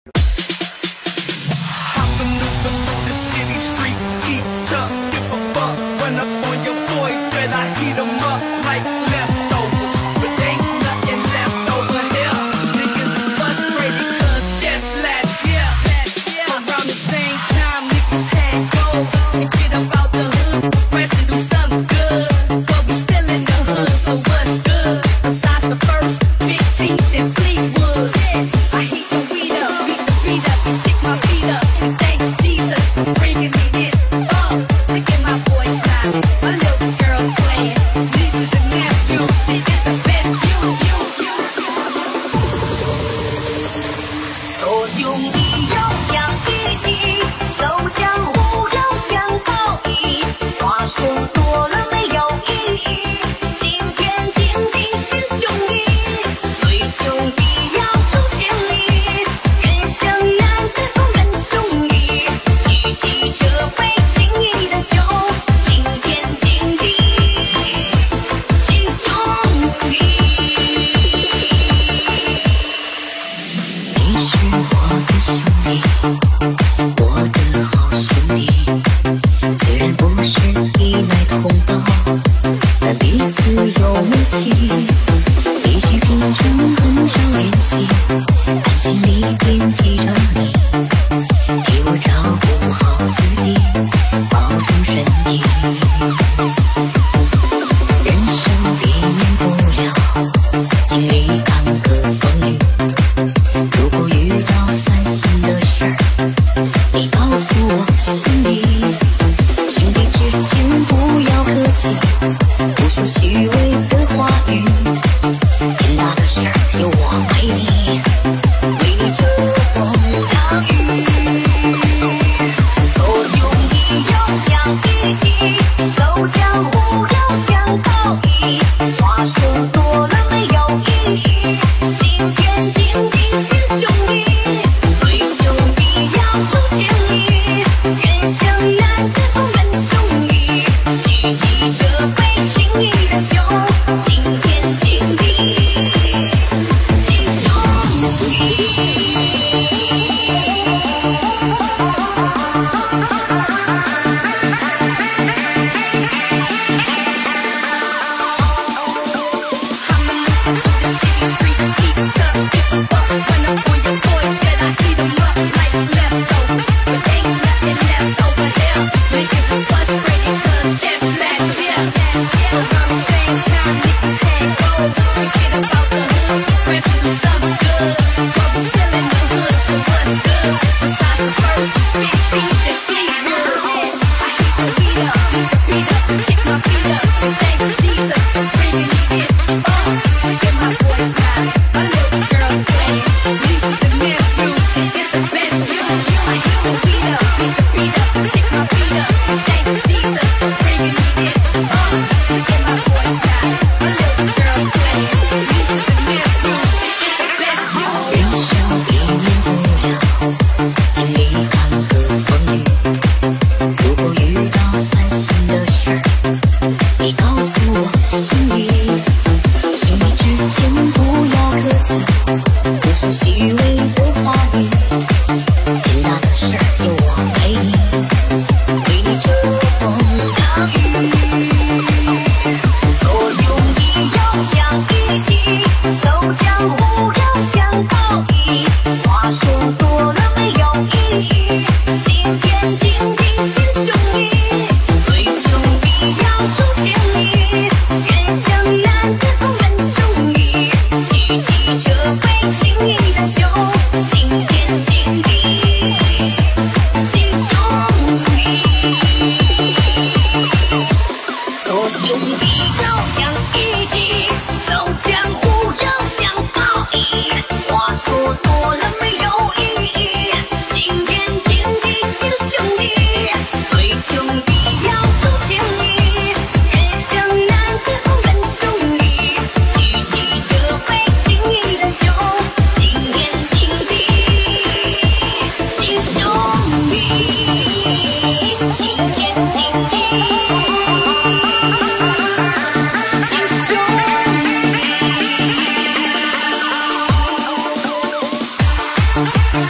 天大的事儿有我陪你，为你遮风挡雨。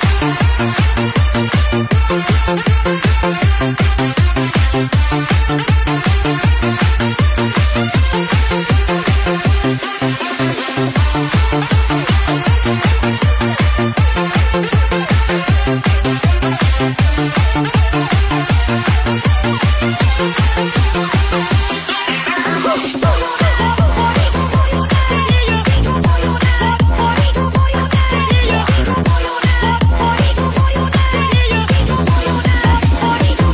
Body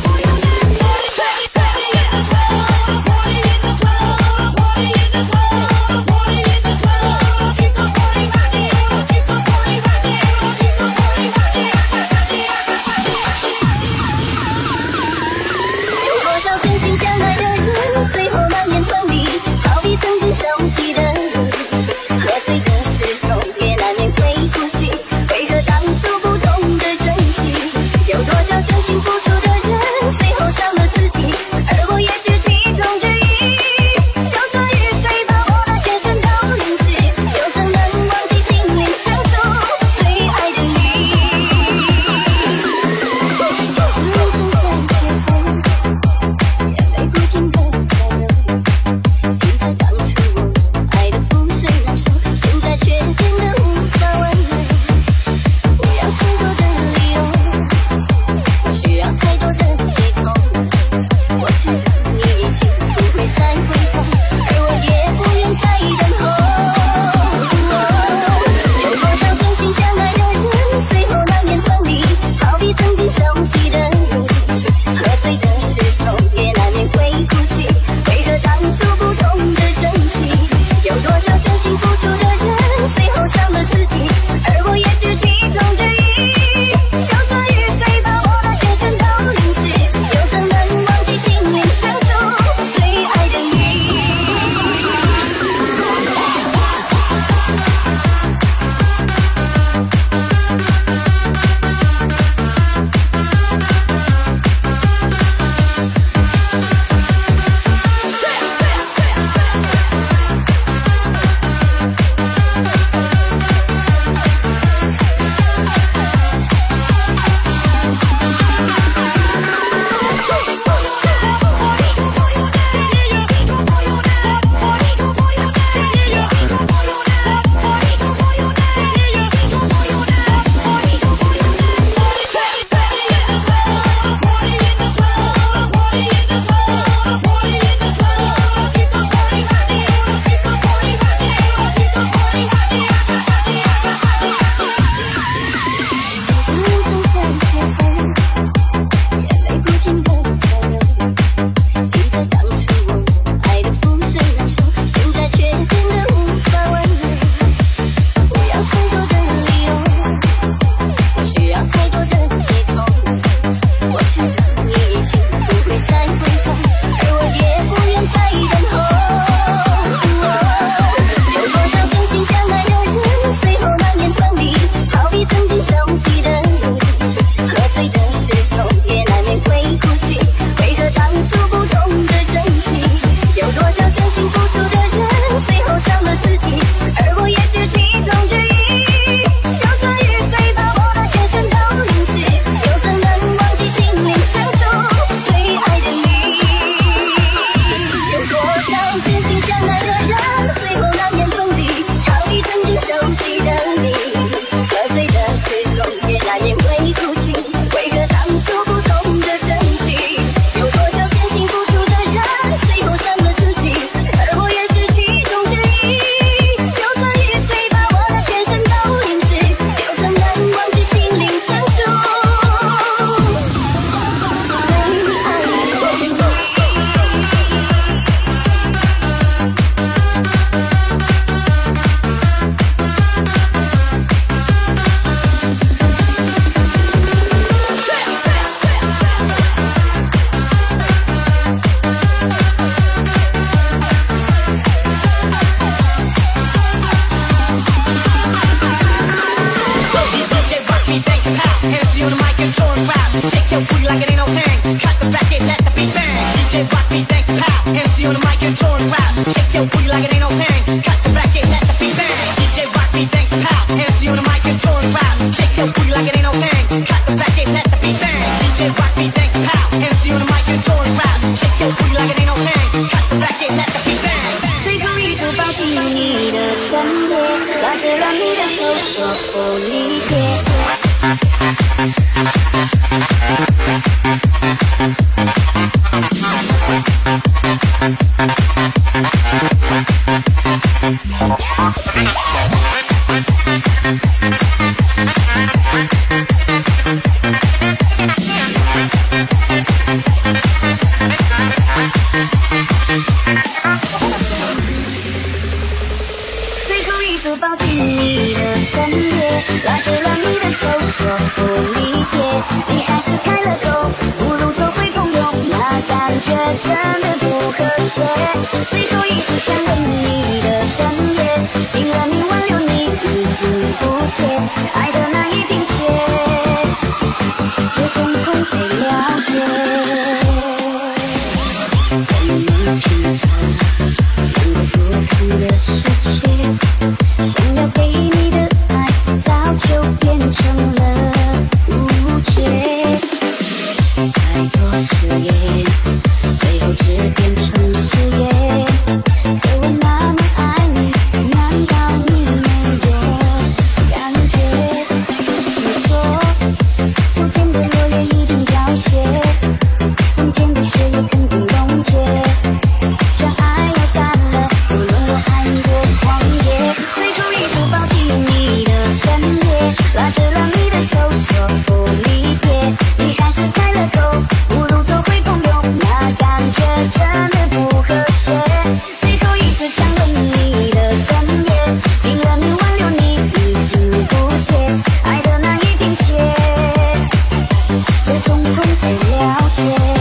hang. Cut the back and let the beat bang. DJ rock me, thanks pal. MC on the mic and join rap. Shake your booty like it ain't no hang. Cut the back and let the beat bang. 最后一次抱紧你的身体，拉着让你的手说不理解。最后一次抱紧你的身体，拉着让你的手说不理解。你还是开了口，不如做回朋友，那感觉真的不和谐。最后一次想吻你的深夜，拼了命挽留你已经不屑，爱的难以停歇，这种痛谁了解？怎么品尝两个不同的世界？想要给你的爱早就变成了误解，太多誓言最后只变成誓言。可我那么爱你，难道你没有感觉？你说秋天的落叶一定凋谢，冬天的雪也肯定溶解。相爱要淡了，无论我爱你多狂野。最后一次抱紧你的身体，拉着让你的手说不理解。你还是开了口，不如做回朋友，那感觉真的不和谐。最后一次想吻你的深夜，拼了命挽留你已经不屑，爱的难以停歇，这种痛谁了解？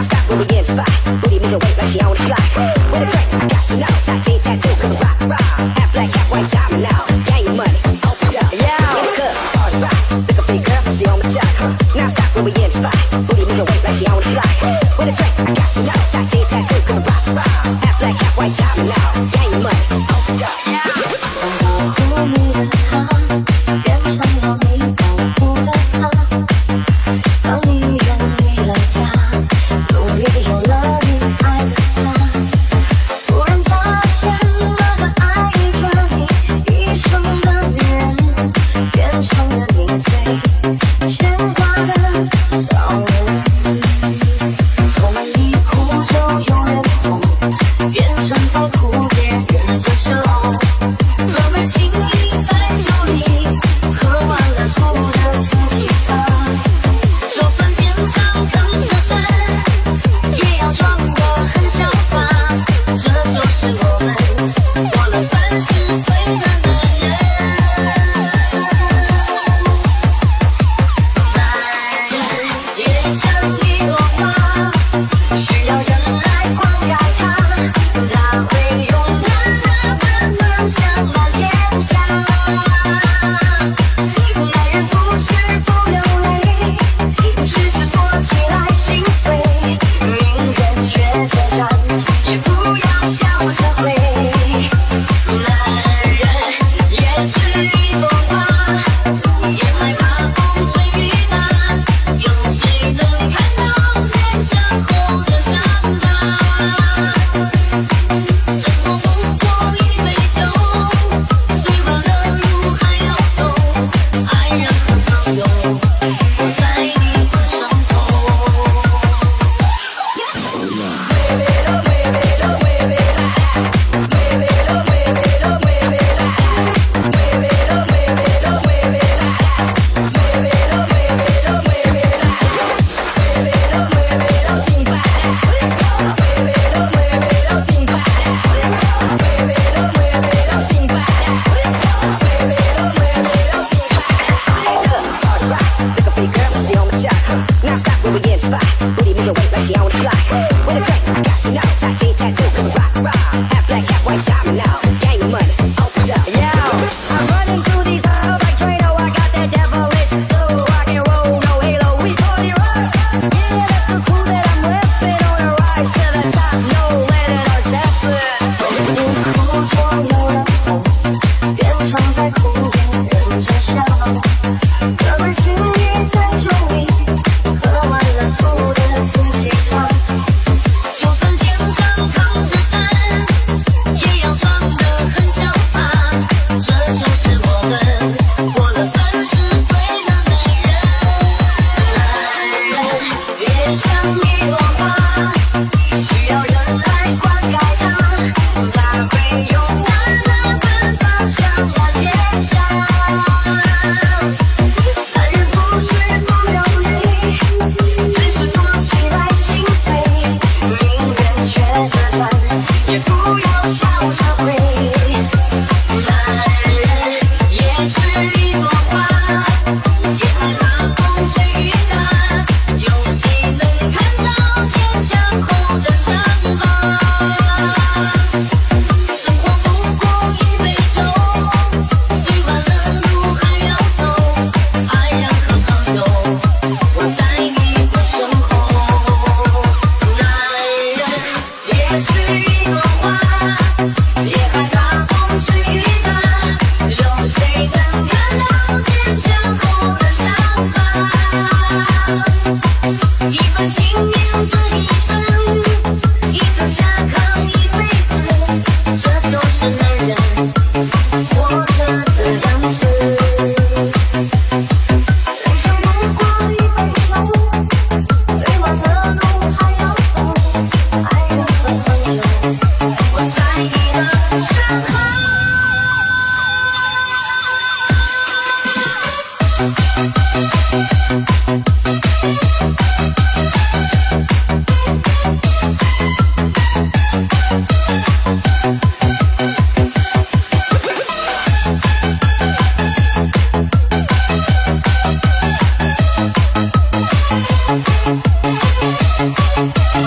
stop when we in spot. Booty move away like she on the fly. With a drink, I got some notes. I G tattoo, cause I rock. Half black, half white, diamond out. Gang your money, open up. Yeah. In the club, party rock. Pick a big girl, she on my jock. Now stop when we in spot. Booty move away like she on the fly. With a drink, I got some notes. I G tattoo, cause I rock. Half black, half white, diamond out. Gang your money, open up. Yeah. 保护你的他，变成了你保护的他。当你远离了家，努力有了你爱的他，突然发现那个爱着你一生的女人，变成了你最牵挂的道理。从你哭就有人哄，变成在哭别人着笑。慢慢轻易在酒里喝完了吐的自己擦，就算肩上扛着伞，也要装得很潇洒。这就是我们过了30岁的男人。男人也像一朵花，需要人来灌溉它，它会勇敢地奔腾向那天下。男人不是不流泪，只是躲起来心碎，宁愿学着站，也不要笑着回。男人也是一朵花，也害怕风吹雨打，有谁能看到坚强后的伤疤？生活不过一杯酒，醉完了路还要走，爱人和朋友我在你的身后。 Now stop when we in spot. Booty move away like she on the fly. With a drink, I got some notes. I G tattoo, cause I rock. Half black, half white, diamond out. Gang your money, open up. Yo, I'm running through these halls like Trano. I got that devilish flow. Rock and roll, no halo, we party rock. Yeah, that's the crew that I'm repping. On a rise to the top, no letting our step. 哭就有人哄，变成在哭别人着笑。哥们轻易在酒里喝完了吐的自己擦，就算肩上扛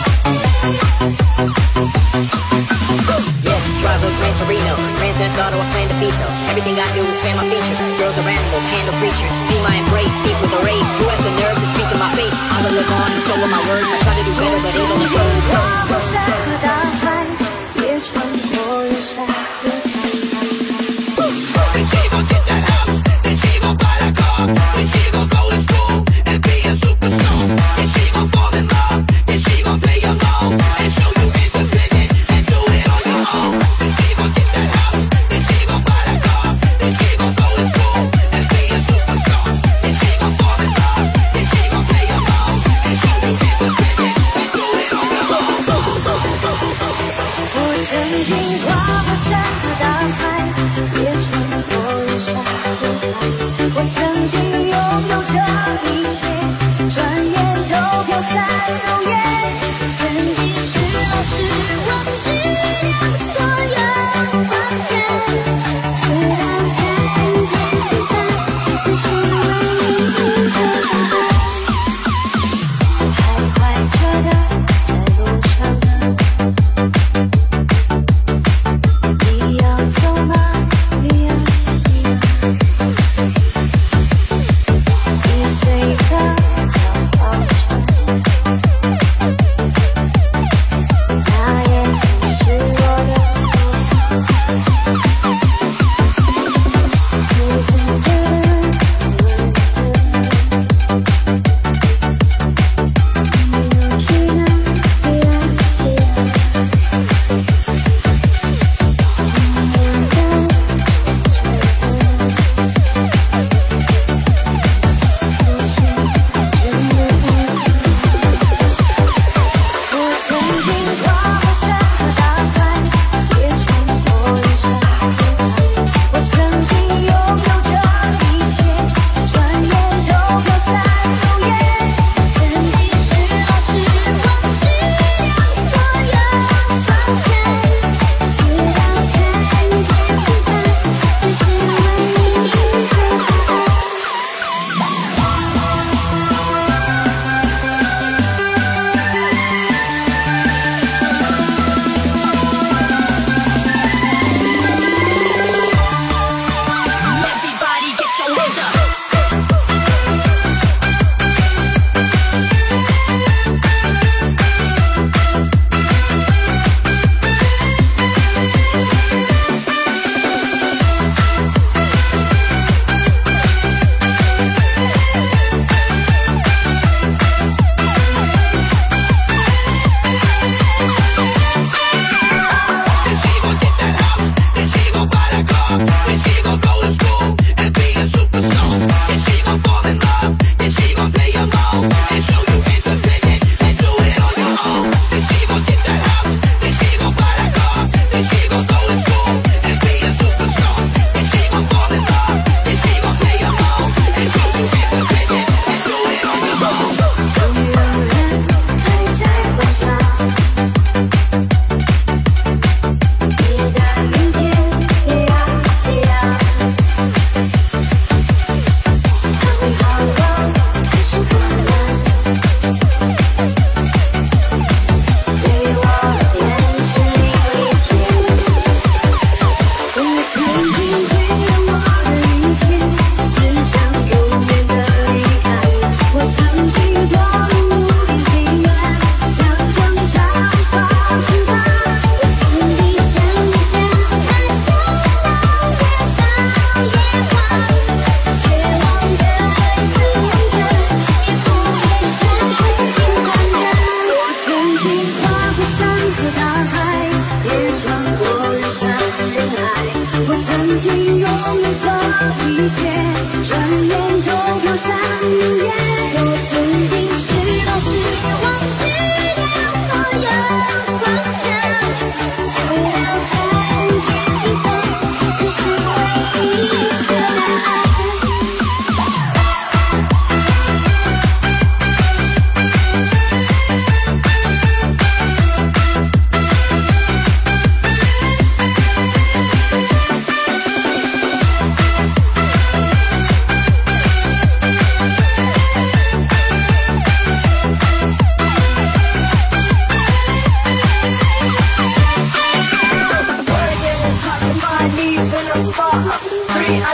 Everything I do is fan my features. Girls are animals, handle creatures. Be my embrace, speak with a race. Who has the nerve to speak in my face? I will live on, and so will my words. I try to do better, but it only serves. 跨过山和大海，也穿过人山人海。They say gon' get that house, they say gon' buy that car, they say gon' go to school and be a superstar. They say gon' fall in love, they say gon' pay your loan and show you independent and do it on your own. They say gon' get that house, they say gon' buy that car, they say gon' go to school and be a superstar. They say gon' fall in love, they say gon' pay your loan and show you independent and do it on your own. 我曾经跨过山和大海，也穿过人山人海。我曾经拥有这一切，转眼都飘散如烟。曾经失落时，我失掉所有方向，直到看见平凡才是唯一的答案。还怀着的在路上呢。你要走吗？你要易碎的小黄船，那也曾是我的梦。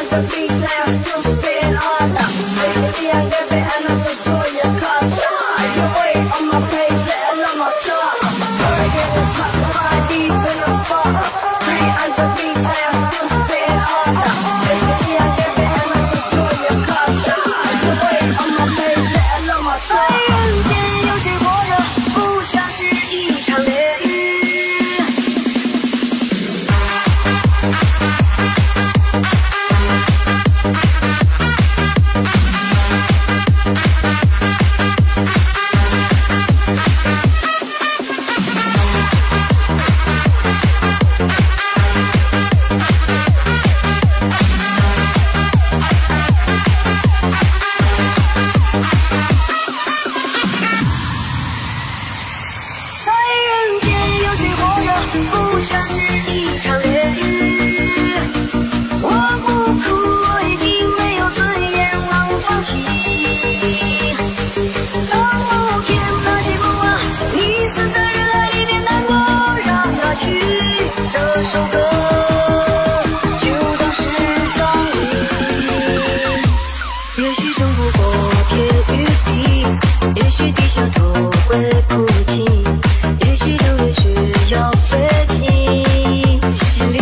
the beat sounds still spin harder. Baby, I'm gonna and I'm destroy your culture. You're way on my page, let alone my talk. I get the top of my deep in the spot. And the beat sounds still spin harder. Baby, I'm gonna and I'm destroy your culture. You're way on my page, let alone my talk. 人间有谁活着不像是一场炼狱？不像是一场炼狱，我不哭，我已经没有尊严，让我放弃。当某天那些梦啊，你死在人海里面难过，让它去。这首歌就当是葬礼。也许争不过天与地，也许低下头会哭泣，也许流泪需要飞。心里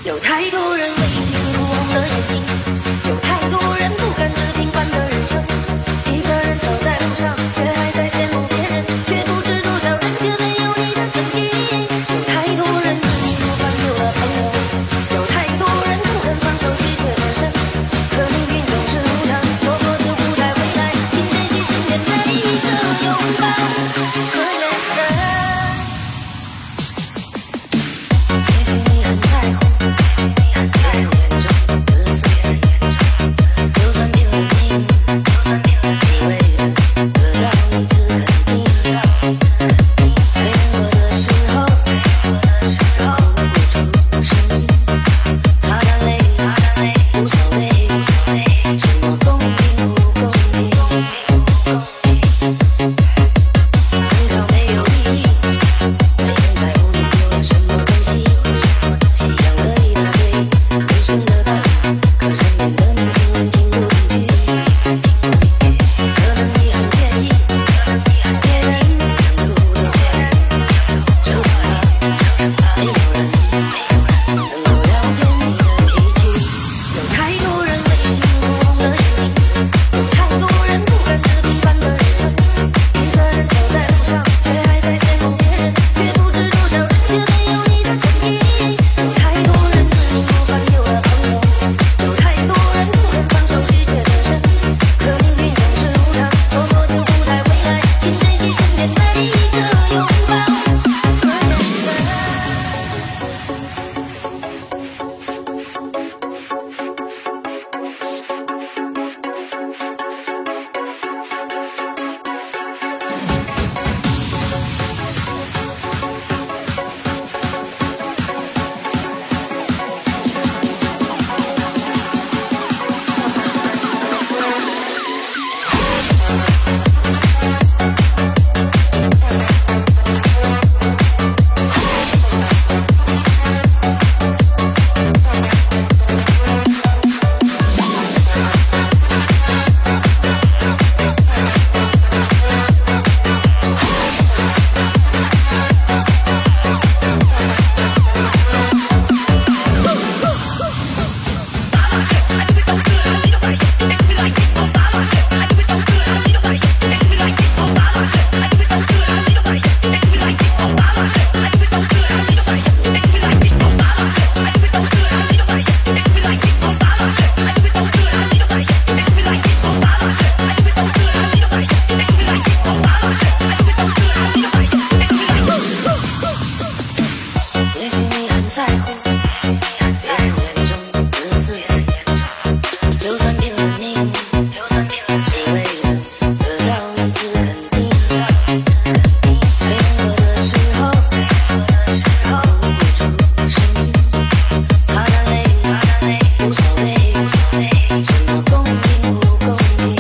有太多人为情不忘了眼睛，有太多人不甘这平凡的人生。一个人走在路上，却还在羡慕别人，却不知多少人却没有你的曾经。有太多人执迷不放丢了朋友，有太多人不肯放手拒绝转身。可命运总是无常，错过就不再回来，请珍惜身边每一个拥抱和眼神。也许你很在乎别人眼中的自己，就算拼了命，只为了得到一次肯定。太难过的时候，就哭不出声音，擦干泪，无所谓，什么公平不公平，争吵没有意义，没人在乎你丢了什么东西。讲了一大堆人生的道理，可身边的年轻人听不进去。可能你很介意别人讲出的话，就怕没有人能够了解你的脾气。有太多人为情不忘了眼睛，有太多人不甘这平凡的人生。一个人走在路上，却还在羡慕别人，却不知多少人却没有你的曾经。有太多人执迷不放丢了朋友，有太多人不肯放手拒绝转身。可命运总是无常，错过就不再回来，请珍惜身边每一个拥抱和眼神。也许你很在乎别人眼中的自己，就算拼了命，只为了得到一次肯定。太难过的时候，就哭不出声音，擦干泪，无所谓，什么公平不公平，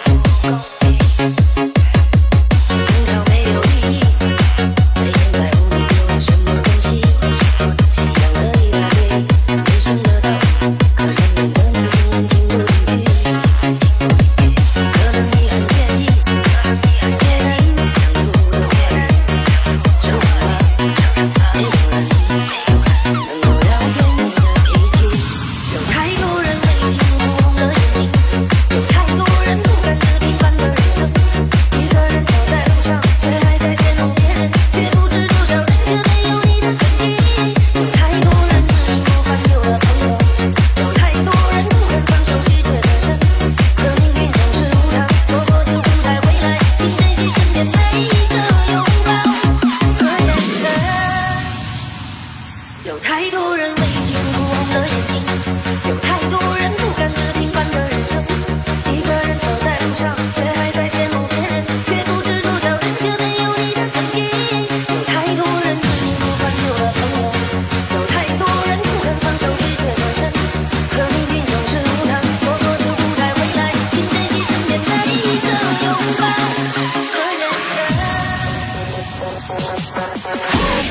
争吵没有意义，没人在乎你丢了什么东西。讲了一大堆人生的道理，可身边的年轻人听不进去。可能你很介意别人讲出的话，就怕没有人能够了解你的脾气。有太多人为情不忘了眼睛，有太多人不甘这平凡的人生。一个人走在路上，却还在羡慕别人，却不知多少人却没有你的曾经。有太多人执迷不放丢了朋友，有太多人不肯放手拒绝转身。可命运总是无常，错过就不再回来，请珍惜身边每一个拥抱和眼神。有太多人为情不忘了眼睛，有太多人不甘这平凡的人生。一个人走在路上，却还在羡慕别人，却不知多少人却没有你的曾经。有太多人执迷不放丢了朋友，有太多人不肯放手拒绝转身。可命运总是无常，错过就不再回来，请珍惜身边每一个拥抱和眼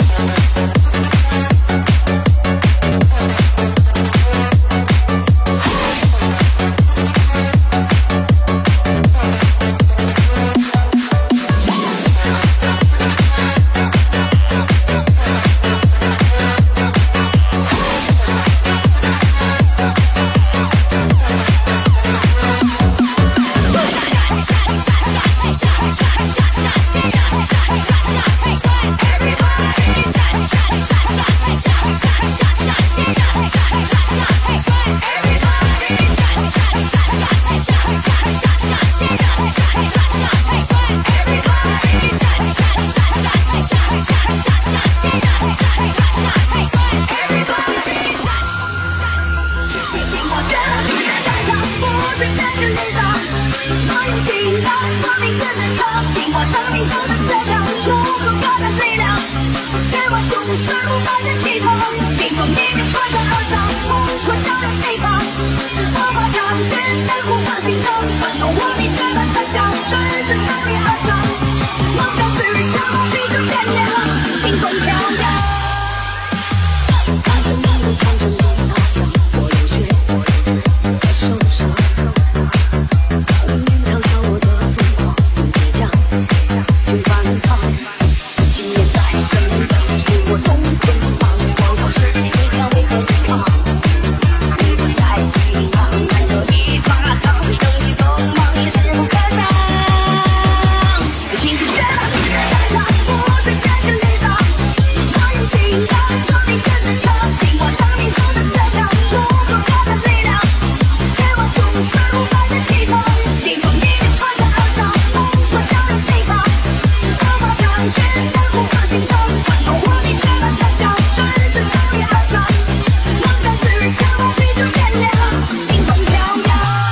神。 心动，穿透我你雪般的脚，直直向你而上，梦到指着我气质变亮，迎风飘扬。看着你的长城的大象，我流血在手上，当你嘲笑我的疯狂与倔强，去反抗，信念在生长，给我东奔忙，我要是你要为我抵抗。在激昂，看着你发烫，等你锋芒也势不可挡。青天雪浪里的战场，我在这个里上，我用信仰做你真的长，尽管生命中的倔强，如何看的力量，千万总是无败的气场，迎风逆流攀山而上，冲破强人抵抗，无法抗拒的无可心动，穿透我你雪般的脚，直直向你而上，梦想指着我气质变亮，迎风飘扬。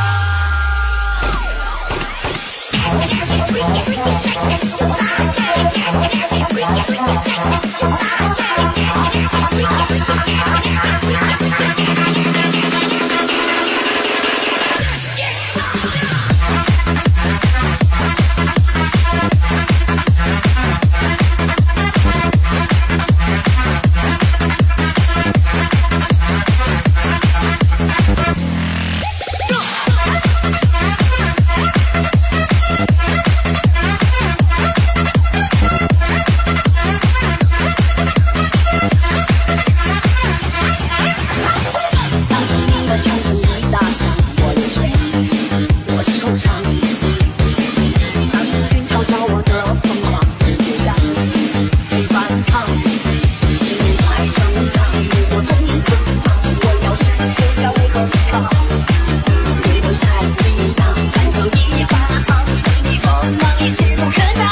当着你的长城一大响，我流血，我受伤。当云嘲笑我的疯狂与倔强，去反抗，信念在生长，我东奔忙，我要是谁要为我抵抗。灵魂在激荡，看着你发烫，等你锋芒也势不可挡。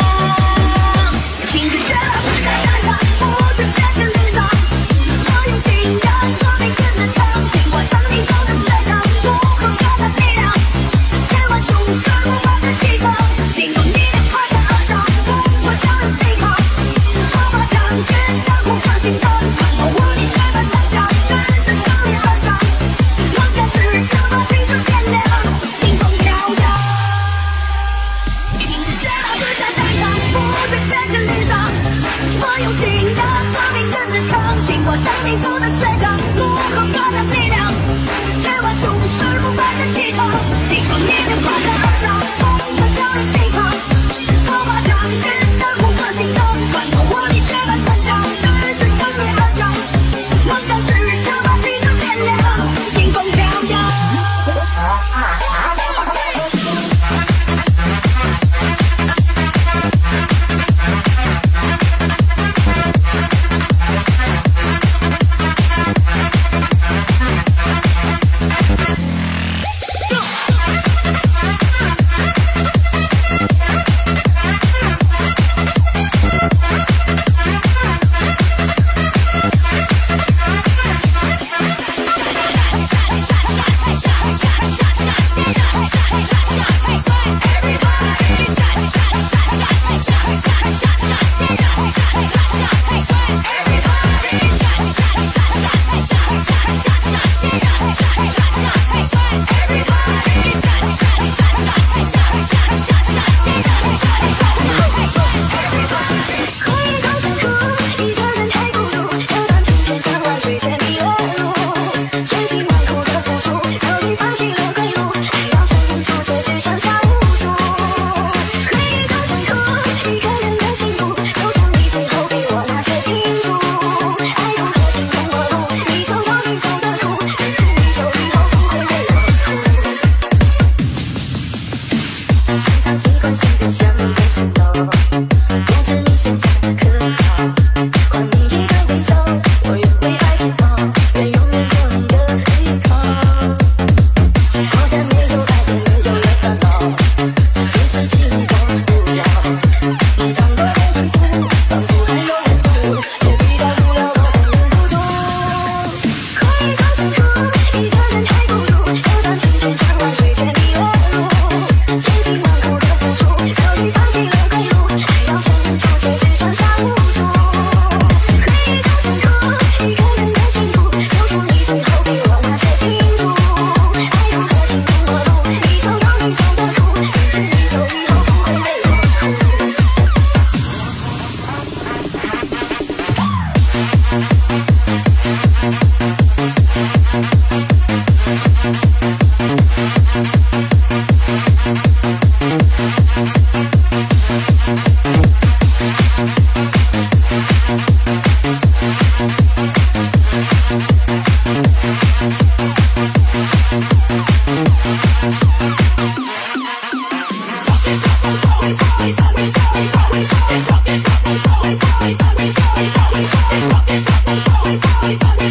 青天雪浪里的战场，我在这个里上，我用信仰做你真的长，尽管生命中的倔强，如何看的力量，千万雄狮无败的气场，迎风逆流攀山而上，冲破强人抵抗，无法抗拒的无可心动，穿透我你雪般的脚，直直向你而上，梦想指着我气质变亮，迎风飘扬。青天雪浪里的战场，我在这个里上，我用信仰做你真的长，尽管生命中的倔强，如何看的力量，千万雄狮无败的气场，迎风逆流攀山而上，冲破强人抵抗，无法抗拒的无可心动，穿透我你雪般的脚，直直向你而上，梦想指着我气质变亮，迎风飘扬。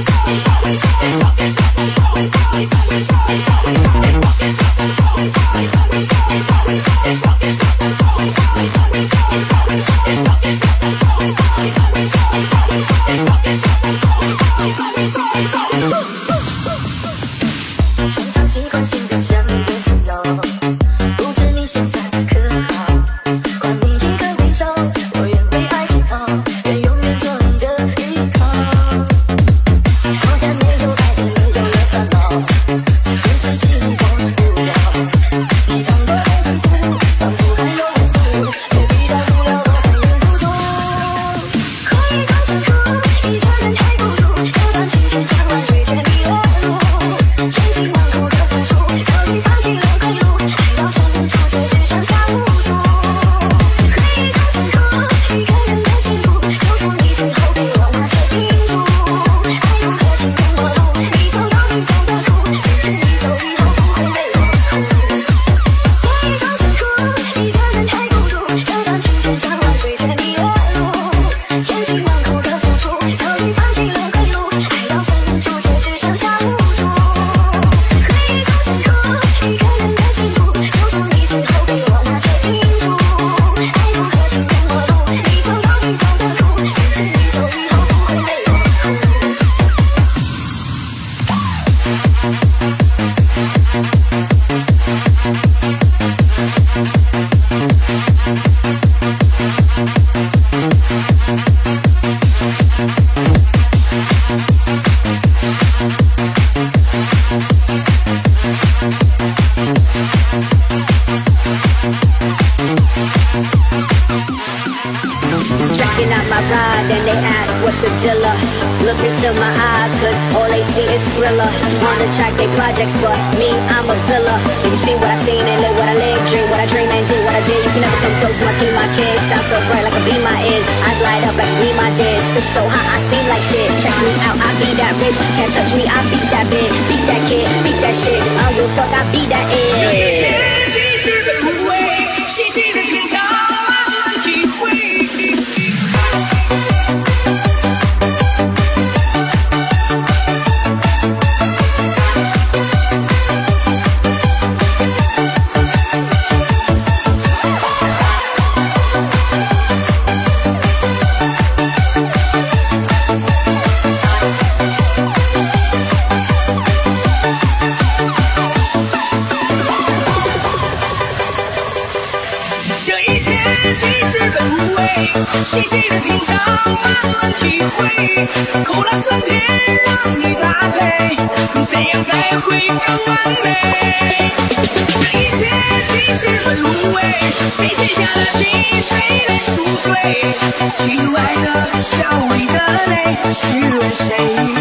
细细的品尝，慢慢体会，苦辣酸甜让你搭配，怎样才会更完美？这一切其实很入味，谁先下了棋，谁来赎罪？喜怒哀乐，笑里的泪，是为谁？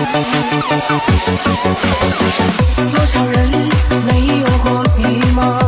多少人没有过迷茫？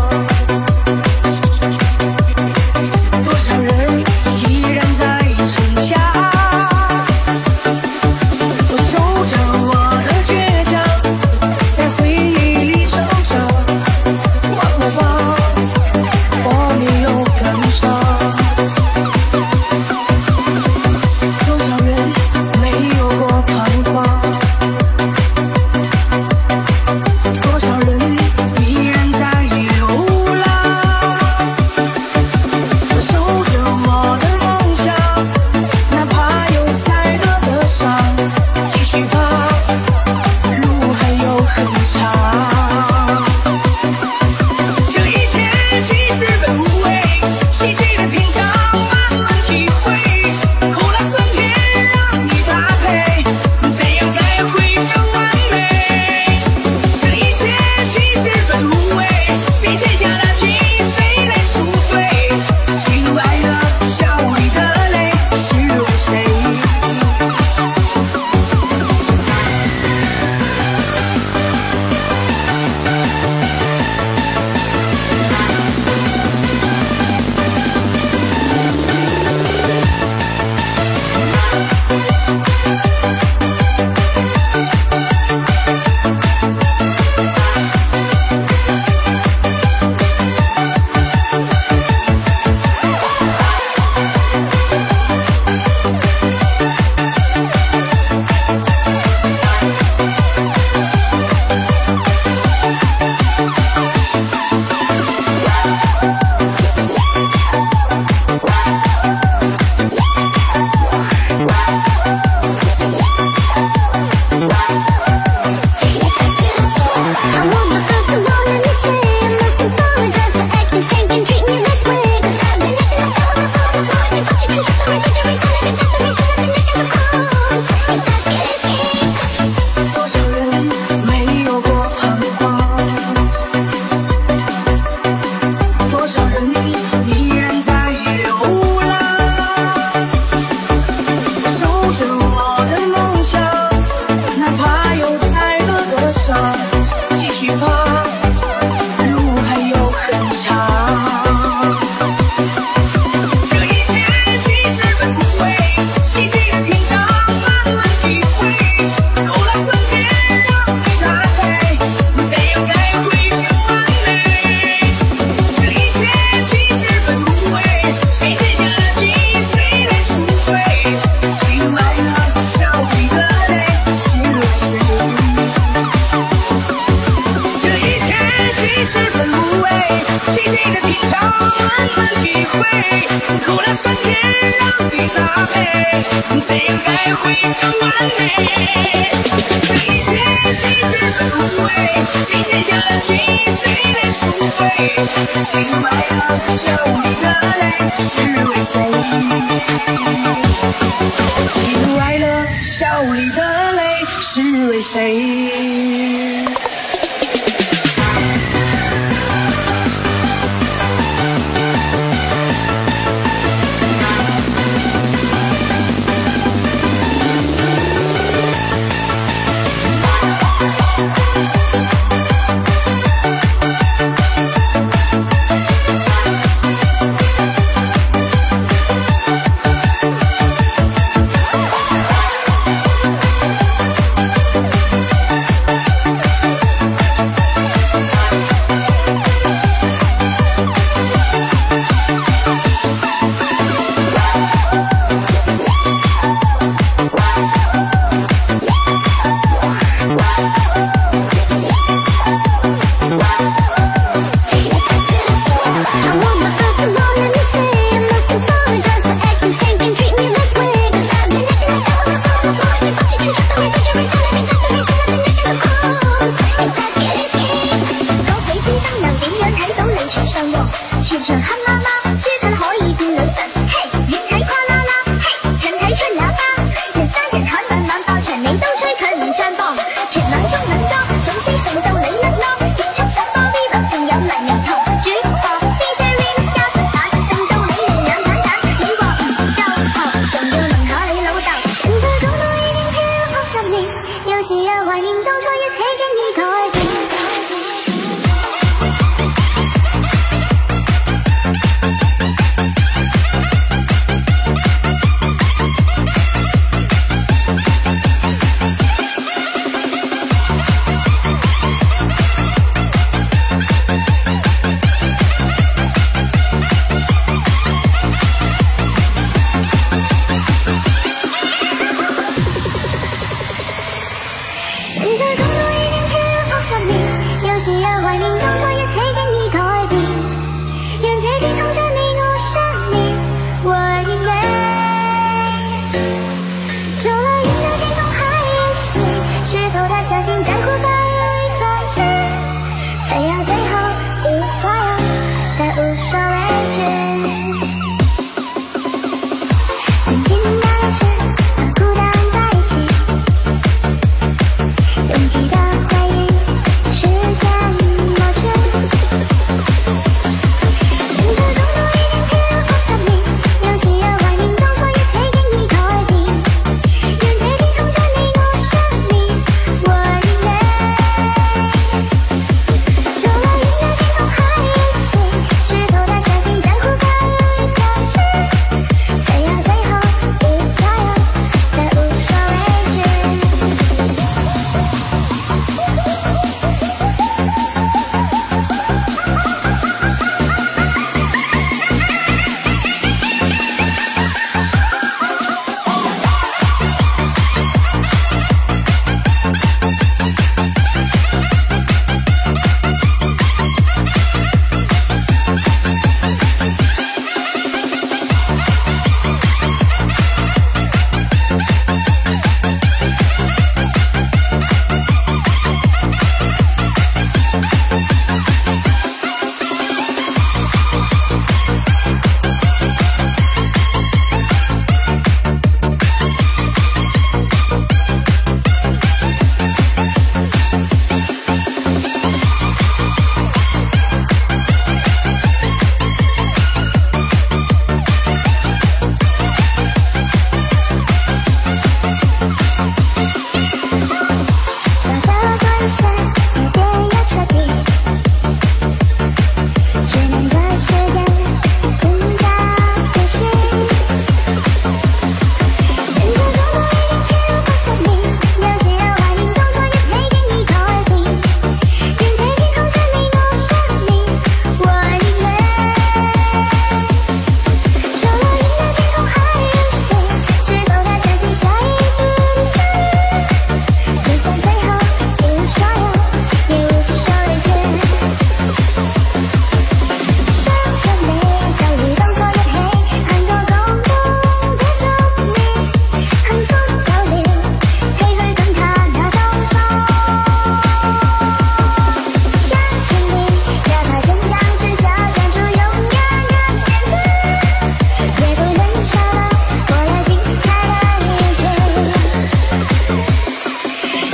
怕，路还有很长。这一切其实本无味，细细的品尝，慢慢体会，苦辣酸甜让你搭配，怎样才会更完美？这一切其实本无味，谁欠下了情，谁来赎回？醒来了，笑里的泪是为谁？这一切其实本无味，细细的品尝，慢慢体会，苦辣酸甜让你搭配，怎样才会更完美？这一切其实本无味，谁欠下了情，谁来赎回？醒来了，笑里的泪是为谁？醒来了，笑里的泪是为谁？ 全場黑麻麻，豬近可以變女神。嘿，遠睇跨啦啦，嘿，近睇出喇叭。人山人海慢慢爆場，你都吹佢唔上磅。全冷中冷多，總之令到你甩囉。極速手波 V 樂，仲有黎明同主播 DJ Rince 加長版，令到你面眼蛋蛋。演過唔夠頭，仲要問下你老豆。人在廣東已經漂泊10年，有時又懷念當初一起經已改變。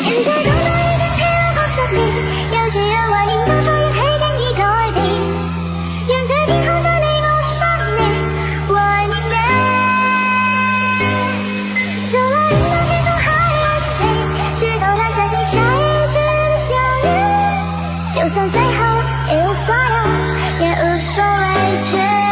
面对多么一点黑暗放生命，有些人外领导说也可以给你改变。愿在天空这内路上面，我爱你呗。除了云到天空还有谁？只够他相信下一次的相遇，就算再好也无所有，也无所畏惧。